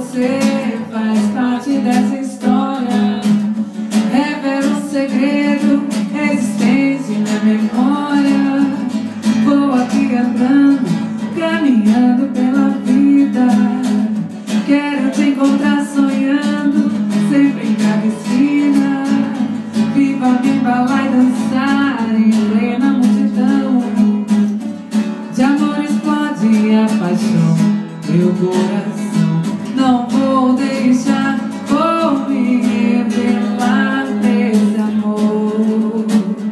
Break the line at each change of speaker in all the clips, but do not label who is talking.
você faz parte dessa história. Revela um segredo existente na memória. Vou aqui andando, caminhando pela vida. Quero te encontrar sonhando, sempre em cada esquina. Viva, me embalar e dançar em plena multidão. De amor explode a paixão, meu coração. Não vou deixar, vou me revelar desse amor.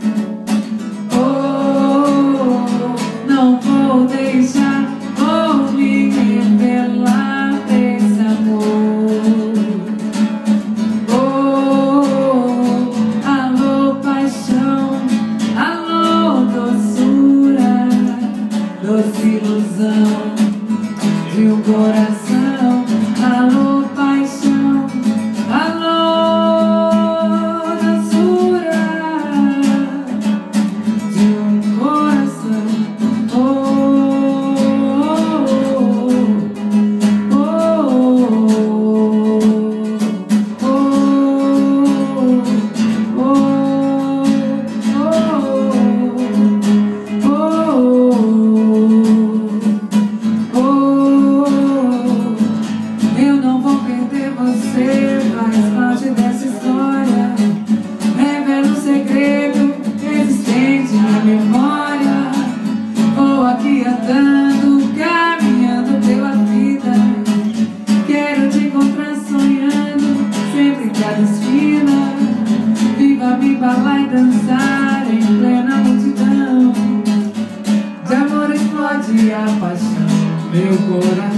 Oh, não vou deixar, vou me revelar desse amor. Oh, alô paixão, alô doçura, doce ilusão de um coração. Alô paixão, alô doçura de um coração. Oh, oh, oh, eu não vou perder você, faz parte dessa história. Revela um segredo existente na memória. Vou aqui andando, caminhando pela vida. Quero te encontrar sonhando, sempre em cada esquina. Viva, me embalar e dançar em plena multidão. De amor explode a paixão, meu coração.